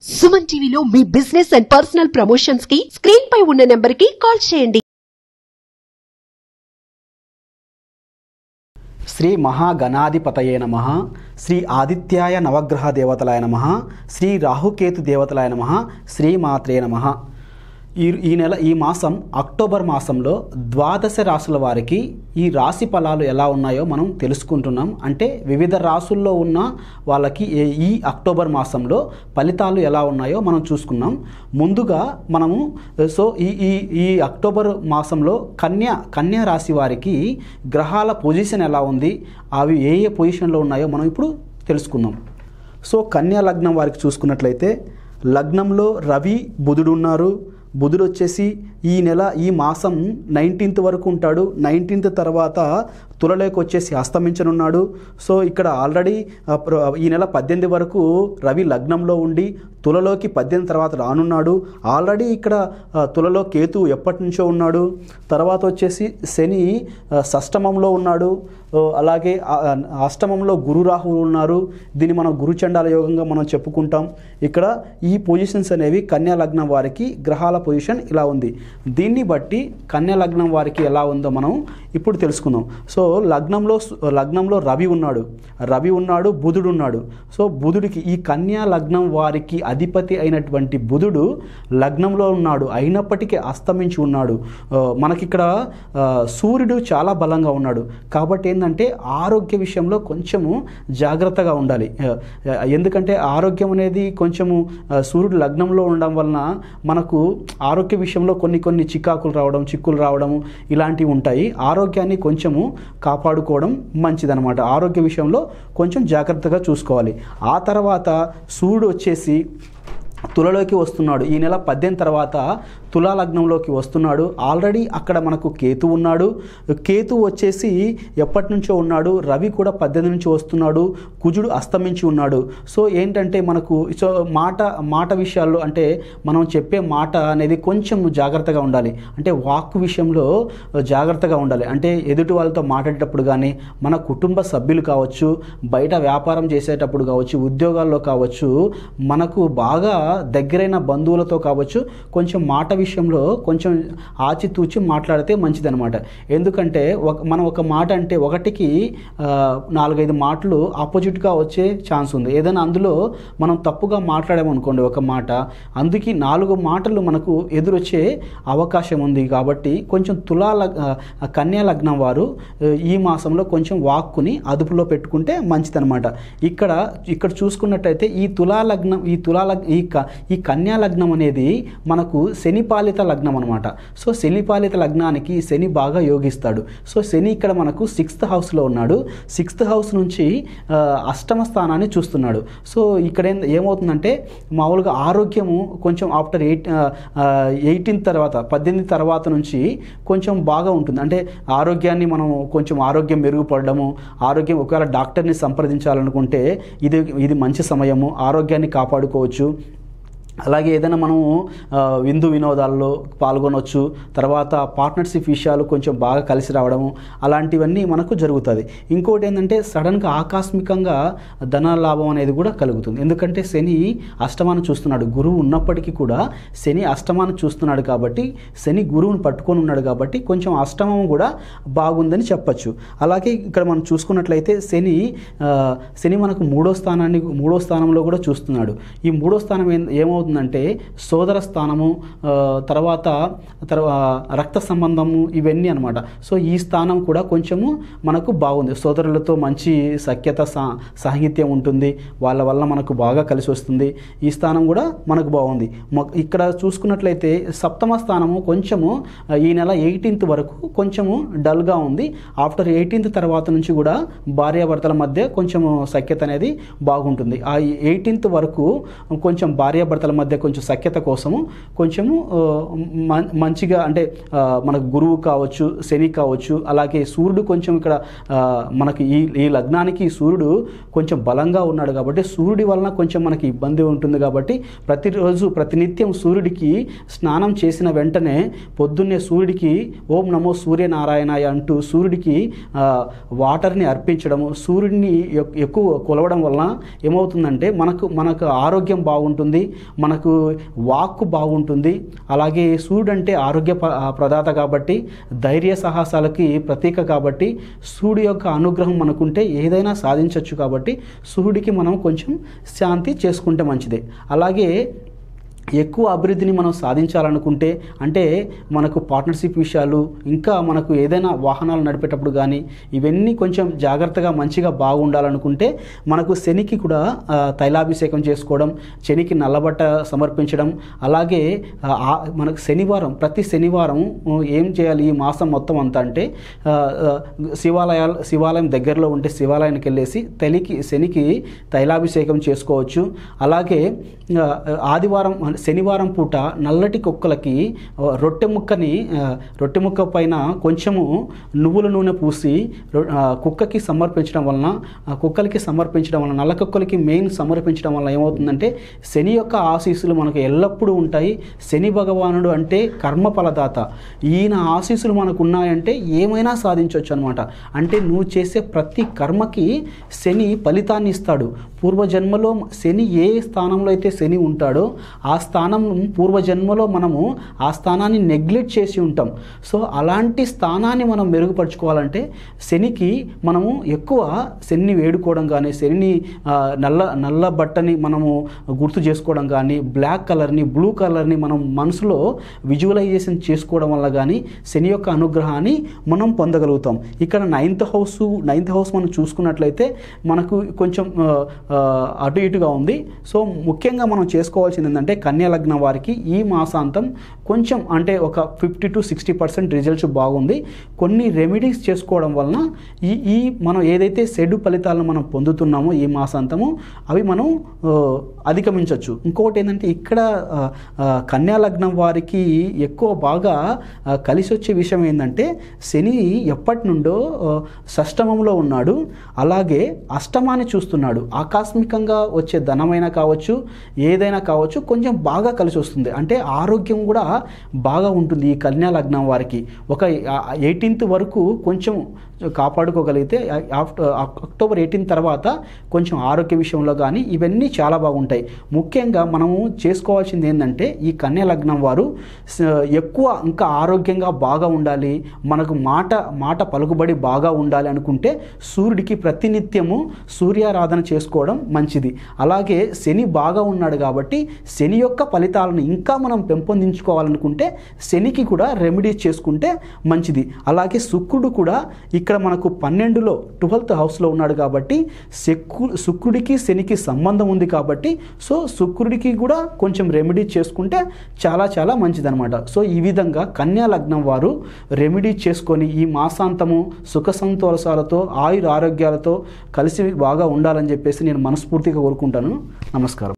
సుమన్ టీవీలో మీ business and personal promotions కి స్క్రీన్ పై ఉన్న నెంబర్ కి కాల్ చేయండి. శ్రీ మహాగణాధిపతయే నమః. శ్రీ ఆదిత్యాయ నవగ్రహ దేవతలాయ నమః. శ్రీ రాహుకేతు దేవతలాయ నమః. శ్రీ మాత్రే నమః. ఈ మాసం అక్టోబర్ మాసంలో ద్వాదశ రాశుల వారికి ఈ రాశి ఫలాలు ఎలా ఉన్నాయో మనం తెలుసుకుంటున్నాం. అంటే వివిధ రాశుల్లో ఉన్న వాళ్ళకి ఈ అక్టోబర్ మాసంలో ఫలితాలు ఎలా ఉన్నాయో మనం ముందుగా మనము ఈ అక్టోబర్ మాసంలో కన్యా రాశి వారికి గ్రహాల పొజిషన్ ఎలా ఉంది, అవి ఏ పొజిషన్లో ఉన్నాయో మనం ఇప్పుడు తెలుసుకుందాం. కన్యా లగ్నం వారికి చూసుకున్నట్లయితే లగ్నంలో రవి బుధుడు ఉన్నారు. బుధుడు వచ్చేసి ఈ మాసం 19th వరకు ఉంటాడు. 19th తర్వాత తులలోకి వచ్చేసి అస్తమించనున్నాడు. ఇక్కడ ఆల్రెడీ ఈ నెల 18 వరకు రవి లగ్నంలో ఉండి తులలోకి 18 తర్వాత రానున్నాడు. ఆల్రెడీ ఇక్కడ తులలో కేతు ఎప్పటి నుంచో ఉన్నాడు. తర్వాత వచ్చేసి శని షష్టమంలో ఉన్నాడు. అలాగే అష్టమంలో గురు రాహువులు ఉన్నారు. దీన్ని మనం గురుచండాల యోగంగా మనం చెప్పుకుంటాం. ఇక్కడ ఈ పొజిషన్స్ అనేవి కన్యా లగ్నం వారికి గ్రహాల పొజిషన్ ఇలా ఉంది. దీన్ని బట్టి కన్యా లగ్నం వారికి ఎలా ఉందో మనం ఇప్పుడు తెలుసుకుందాం. లగ్నంలో రవి ఉన్నాడు, బుధుడు ఉన్నాడు. బుధుడికి ఈ కన్యా లగ్నం వారికి అధిపతి అయినటువంటి బుధుడు లగ్నంలో ఉన్నాడు, అయినప్పటికీ అస్తమించి ఉన్నాడు. మనకిక్కడ సూర్యుడు చాలా బలంగా ఉన్నాడు. కాబట్టి ఏంటంటే ఆరోగ్య విషయంలో కొంచెము జాగ్రత్తగా ఉండాలి. ఎందుకంటే ఆరోగ్యం అనేది కొంచెము సూర్యుడు లగ్నంలో ఉండడం వలన మనకు ఆరోగ్య విషయంలో కొన్ని చిక్కులు రావడం ఇలాంటివి ఉంటాయి. ఆరోగ్యాన్ని కొంచెము కాపాడుకోవడం మంచిదన్నమాట. ఆరోగ్య విషయంలో కొంచెం జాగ్రత్తగా చూసుకోవాలి. ఆ తర్వాత సూర్యుడు వచ్చేసి తులలోకి వస్తున్నాడు. ఈ నెల 18 తర్వాత తులా లగ్నంలోకి వస్తున్నాడు. ఆల్రెడీ అక్కడ మనకు కేతు ఉన్నాడు. కేతు వచ్చేసి ఎప్పటి నుంచో ఉన్నాడు. రవి కూడా 18 నుంచి వస్తున్నాడు. కుజుడు అస్తమించి ఉన్నాడు. ఏంటంటే మనకు మాట విషయాల్లో అంటే మనం చెప్పే మాట అనేది కొంచెం జాగ్రత్తగా ఉండాలి. అంటే వాక్కు విషయంలో జాగ్రత్తగా ఉండాలి. అంటే ఎదుటి వాళ్ళతో మాట్లాడేటప్పుడు కానీ, మన కుటుంబ సభ్యులు కావచ్చు, బయట వ్యాపారం చేసేటప్పుడు కావచ్చు, ఉద్యోగాల్లో కావచ్చు, మనకు బాగా దగ్గరైన బంధువులతో కావచ్చు, కొంచెం మాట విషయంలో కొంచెం ఆచితూచి మాట్లాడితే మంచిదన్నమాట. ఎందుకంటే మనం ఒక మాట అంటే ఒకటికి 4-5 మాటలు ఆపోజిట్గా వచ్చే ఛాన్స్ ఉంది. ఏదైనా అందులో మనం తప్పుగా మాట్లాడామనుకోండి ఒక మాట, అందుకే 4 మాటలు మనకు ఎదురొచ్చే అవకాశం ఉంది. కాబట్టి కొంచెం కన్యా లగ్నం వారు ఈ మాసంలో కొంచెం వాక్కుని అదుపులో పెట్టుకుంటే మంచిదన్నమాట. ఇక్కడ చూసుకున్నట్టయితే ఈ కన్యా లగ్నం అనేది మనకు శనిపాలిత లగ్నం అనమాట. శనిపాలిత లగ్నానికి శని బాగా యోగిస్తాడు. శని ఇక్కడ మనకు 6th హౌస్లో ఉన్నాడు. 6th హౌస్ నుంచి అష్టమ స్థానాన్ని చూస్తున్నాడు. ఇక్కడ ఏమవుతుందంటే మామూలుగా ఆరోగ్యము కొంచెం ఆఫ్టర్ 18 తర్వాత 18 తర్వాత నుంచి కొంచెం బాగా ఉంటుంది. అంటే ఆరోగ్యాన్ని మనం కొంచెం ఆరోగ్యం మెరుగుపడము, ఒకవేళ డాక్టర్ని సంప్రదించాలనుకుంటే ఇది మంచి సమయము, ఆరోగ్యాన్ని కాపాడుకోవచ్చు. అలాగే ఏదైనా మనము విందు వినోదాల్లో పాల్గొనవచ్చు. తర్వాత పార్ట్నర్షిప్ విషయాలు కొంచెం బాగా కలిసి రావడము అలాంటివన్నీ మనకు జరుగుతుంది. ఇంకోటి ఏంటంటే సడన్గా ఆకస్మికంగా ధన లాభం అనేది కూడా కలుగుతుంది. ఎందుకంటే శని అష్టమాన్ని చూస్తున్నాడు. గురువు ఉన్నప్పటికీ కూడా శని అష్టమాన్ని చూస్తున్నాడు. కాబట్టి శని గురువుని పట్టుకొని ఉన్నాడు. కాబట్టి కొంచెం అష్టమం కూడా బాగుందని చెప్పచ్చు. అలాగే ఇక్కడ మనం చూసుకున్నట్లయితే శని మనకు మూడో స్థానంలో కూడా చూస్తున్నాడు. ఈ మూడో స్థానం ఏమవుతుంది అంటే సోదర స్థానము, తర్వాత రక్త సంబంధము, ఇవన్నీ అనమాట. ఈ స్థానం కూడా కొంచెము మనకు బాగుంది. సోదరులతో మంచి సఖ్యత సాహిత్యం ఉంటుంది. వాళ్ళ వల్ల మనకు బాగా కలిసి వస్తుంది. ఈ స్థానం కూడా మనకు బాగుంది. ఇక్కడ చూసుకున్నట్లయితే సప్తమ స్థానము కొంచెము ఈ నెల 18th వరకు కొంచెము డల్గా ఉంది. ఆఫ్టర్ 18th తర్వాత నుంచి కూడా భార్యాభర్తల మధ్య కొంచెము సఖ్యత అనేది బాగుంటుంది. ఆ 18th వరకు కొంచెం భార్యాభర్తల మధ్య కొంచెం సఖ్యత కోసము కొంచెము మంచిగా అంటే మనకు గురువు కావచ్చు, శని కావచ్చు, అలాగే సూర్యుడు కొంచెం ఇక్కడ మనకి ఈ లగ్నానికి సూర్యుడు కొంచెం బలంగా ఉన్నాడు. కాబట్టి సూర్యుడి వలన కొంచెం మనకి ఇబ్బంది ఉంటుంది. కాబట్టి ప్రతినిత్యం సూర్యుడికి స్నానం చేసిన వెంటనే పొద్దున్నే సూర్యుడికి ఓం నమో సూర్యనారాయణాయ అంటూ సూర్యుడికి వాటర్ని అర్పించడము, సూర్యుడిని ఎక్కువ కొలవడం వలన ఏమవుతుందంటే మనకు ఆరోగ్యం బాగుంటుంది. మనకు వాక్కు బాగుంటుంది. అలాగే సూర్యుడు అంటే ఆరోగ్య ప్రదాత కాబట్టి, ధైర్య సాహసాలకి ప్రతీక కాబట్టి, సూర్యుడి యొక్క అనుగ్రహం మనకుంటే ఏదైనా సాధించవచ్చు. కాబట్టి సూర్యుడికి మనం కొంచెం శాంతి చేసుకుంటే మంచిదే. అలాగే ఎక్కువ అభివృద్ధిని మనం సాధించాలనుకుంటే, అంటే మనకు పార్ట్నర్షిప్ విషయాలు, ఇంకా మనకు ఏదైనా వాహనాలు నడిపేటప్పుడు కానీ ఇవన్నీ కొంచెం జాగ్రత్తగా మంచిగా బాగుండాలనుకుంటే మనకు శనికి కూడా తైలాభిషేకం చేసుకోవడం, శనికి నల్లబట్ట సమర్పించడం. అలాగే మనకు శనివారం, ప్రతి శనివారం ఏం చేయాలి ఈ మాసం మొత్తం అంతా అంటే శివాలయం దగ్గరలో ఉంటే శివాలయానికి వెళ్ళేసి శనికి తైలాభిషేకం చేసుకోవచ్చు. అలాగే ఆదివారం శనివారం పూట నల్లటి కుక్కలకి రొట్టె ముక్క పైన కొంచెము నువ్వుల నూనె పూసి కుక్కలకి సమర్పించడం వలన నల్ల కుక్కలకి మెయిన్ సమర్పించడం వలన ఏమవుతుందంటే శని యొక్క ఆశీస్సులు మనకు ఎల్లప్పుడూ ఉంటాయి. శని భగవానుడు అంటే కర్మ ఫలదాత. ఈయన ఆశీస్సులు మనకు ఉన్నాయంటే ఏమైనా సాధించవచ్చు అనమాట. అంటే నువ్వు చేసే ప్రతి కర్మకి శని ఫలితాన్ని ఇస్తాడు. పూర్వజన్మలో శని ఏ స్థానంలో అయితే శని ఉంటాడో ఆ స్థానం పూర్వజన్మలో మనము ఆ స్థానాన్ని నెగ్లెక్ట్ చేసి ఉంటాం. సో అలాంటి స్థానాన్ని మనం మెరుగుపరుచుకోవాలంటే శనికి మనము ఎక్కువ శని వేడుకోవడం కానీ, శని నల్ల బట్టని మనము గుర్తు చేసుకోవడం కానీ, బ్లాక్ కలర్ని బ్లూ కలర్ని మనం మనసులో విజువలైజేషన్ చేసుకోవడం వల్ల కానీ శని యొక్క అనుగ్రహాన్ని మనం పొందగలుగుతాం. ఇక్కడ నైన్త్ హౌస్ మనం చూసుకున్నట్లయితే మనకు కొంచెం అటు ఇటుగా ఉంది. సో ముఖ్యంగా మనం చేసుకోవాల్సింది ఏంటంటే కన్యా లగ్నం వారికి ఈ మాసాంతం కొంచెం అంటే ఒక 50 to 60% రిజల్ట్స్ బాగుంది. కొన్ని రెమెడీస్ చేసుకోవడం వలన ఈ మనం ఏదైతే చెడు ఫలితాలను మనం పొందుతున్నామో ఈ మాసాంతము అవి మనం అధిగమించవచ్చు. ఇంకొకటి ఏంటంటే ఇక్కడ కన్యా లగ్నం వారికి ఎక్కువ బాగా కలిసి వచ్చే విషయం ఏంటంటే శని ఎప్పటి నుండో షష్టమంలో ఉన్నాడు, అలాగే అష్టమాన్ని చూస్తున్నాడు. ఆకస్మికంగా వచ్చే ధనమైనా కావచ్చు, ఏదైనా కావచ్చు, కొంచెం బాగా కలిసి వస్తుంది. అంటే ఆరోగ్యం కూడా బాగా ఉంటుంది ఈ కన్యా లగ్నం వారికి. ఒక 18th వరకు కొంచెం కాపాడుకోగలిగితే అక్టోబర్ 18 తర్వాత కొంచెం ఆరోగ్య విషయంలో కానీ ఇవన్నీ చాలా బాగుంటాయి. ముఖ్యంగా మనము చేసుకోవాల్సింది ఏంటంటే ఈ కన్యా లగ్నం వారు ఎక్కువ ఇంకా ఆరోగ్యంగా బాగా ఉండాలి, మనకు మాట పలుకుబడి బాగా ఉండాలి అనుకుంటే సూర్యుడికి ప్రతినిత్యము సూర్యారాధన చేసుకోవడం మంచిది. అలాగే శని బాగా ఉన్నాడు కాబట్టి శని యొక్క ఫలితాలను ఇంకా మనం పెంపొందించుకోవాలనుకుంటే శనికి కూడా రెమెడీస్ చేసుకుంటే మంచిది. అలాగే శుక్రుడు కూడా ఇక్కడ మనకు 12లో 12th హౌస్లో ఉన్నాడు కాబట్టి శుక్రుడికి శనికి సంబంధం ఉంది కాబట్టి సో శుక్రుడికి కూడా కొంచెం రెమెడీ చేసుకుంటే చాలా చాలా మంచిదన్నమాట. సో ఈ విధంగా కన్యా లగ్నం వారు రెమెడీ చేసుకొని ఈ మాసాంతము సుఖ సంతోషాలతో ఆయుర ఆరోగ్యాలతో కలిసి బాగా ఉండాలని చెప్పేసి నేను మనస్ఫూర్తిగా కోరుకుంటాను. నమస్కారం.